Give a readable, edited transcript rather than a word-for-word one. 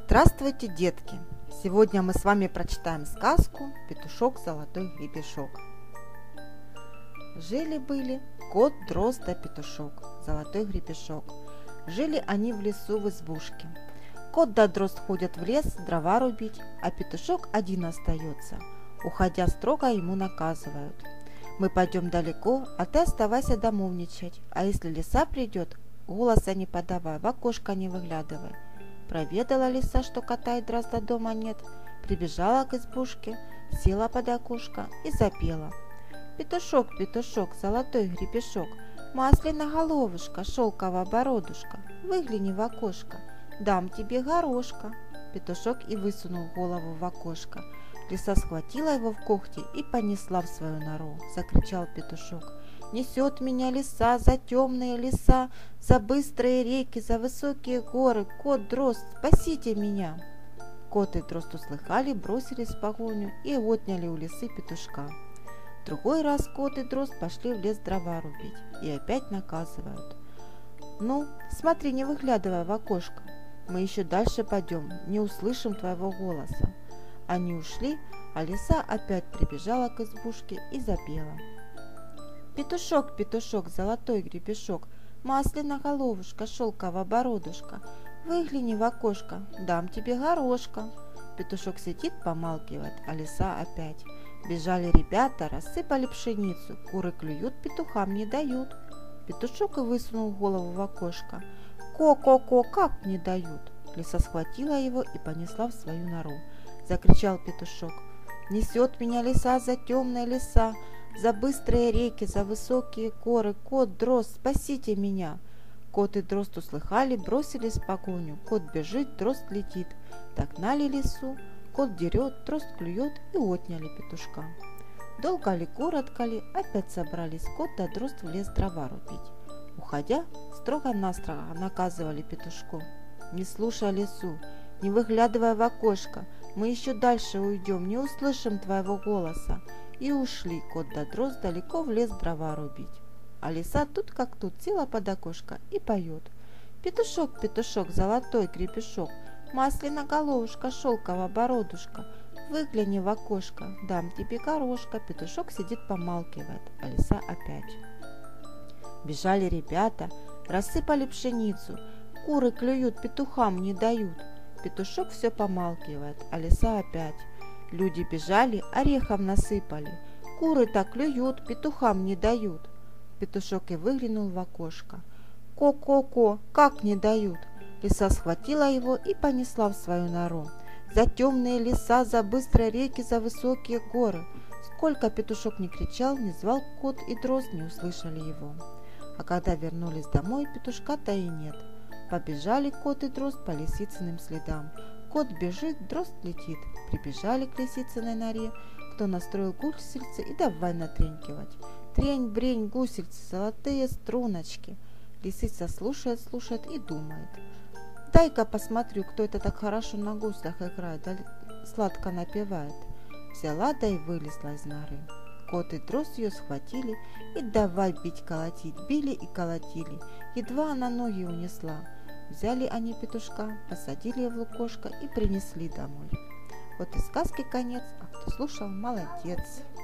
Здравствуйте, детки! Сегодня мы с вами прочитаем сказку «Петушок, золотой гребешок». Жили-были кот, дрозд да петушок, золотой гребешок. Жили они в лесу в избушке. Кот да дрозд ходят в лес дрова рубить, а петушок один остается. Уходя, строго ему наказывают: «Мы пойдем далеко, а ты оставайся домовничать, а если лиса придет, голоса не подавай, в окошко не выглядывай». Проведала лиса, что кота и дрозда дома нет, прибежала к избушке, села под окошко и запела: «Петушок, петушок, золотой гребешок, масляно-головушка, шелковая бородушка, выгляни в окошко, дам тебе горошка». Петушок и высунул голову в окошко. Лиса схватила его в когти и понесла в свою нору. Закричал петушок: «Несет меня лиса за темные леса, за быстрые реки, за высокие горы. Кот, дрозд, спасите меня!» Кот и дрозд услыхали, бросились в погоню и отняли у лисы петушка. В другой раз кот и дрозд пошли в лес дрова рубить и опять наказывают: «Ну, смотри, не выглядывай в окошко, мы еще дальше пойдем, не услышим твоего голоса». Они ушли, а лиса опять прибежала к избушке и запела: «Петушок, петушок, золотой гребешок, масляно-головушка, шелковая бородушка, выгляни в окошко, дам тебе горошка». Петушок сидит, помалкивает, а лиса опять. Бежали ребята, рассыпали пшеницу, куры клюют, петухам не дают. Петушок и высунул голову в окошко. «Ко-ко-ко, как не дают?» Лиса схватила его и понесла в свою нору. Закричал петушок: «Несет меня лиса за темные леса, за быстрые реки, за высокие горы. Кот, дрозд, спасите меня!» Кот и дрозд услыхали, бросились в погоню. Кот бежит, дрозд летит. Догнали лису, кот дерет, дрозд клюет и отняли петушка. Долго ли, коротко ли, опять собрались кот да дрозд в лес дрова рубить. Уходя, строго-настрого наказывали петушку: «Не слушай лису, не выглядывай в окошко, мы еще дальше уйдем, не услышим твоего голоса». И ушли кот да дрозд далеко в лес дрова рубить. А лиса тут как тут села под окошко и поет: «Петушок, петушок, золотой гребешок, масляно-головушка, шелковая бородушка, выгляни в окошко, дам тебе горошка». Петушок сидит, помалкивает, а лиса опять. Бежали ребята, рассыпали пшеницу, куры клюют, петухам не дают. Петушок все помалкивает, а лиса опять. Люди бежали, орехов насыпали, куры так клюют, петухам не дают. Петушок и выглянул в окошко. «Ко-ко-ко, как не дают?» Лиса схватила его и понесла в свою нору. За темные леса, за быстрые реки, за высокие горы. Сколько петушок не кричал, не звал, кот и дрозд не услышали его. А когда вернулись домой, петушка-то и нет. Побежали кот и дрозд по лисицыным следам. Кот бежит, дрозд летит. Прибежали к лисицыной норе. Кто настроил гусельцы и давай натренькивать. Трень-брень, гусельцы, золотые струночки. Лисица слушает, слушает и думает: «Дай-ка посмотрю, кто это так хорошо на гуслях играет, да сладко напевает». Взяла да и вылезла из норы. Кот и дрозд ее схватили и давай бить, колотить. Били и колотили, едва она ноги унесла. Взяли они петушка, посадили в лукошко и принесли домой. Вот и сказки конец, а кто слушал, молодец.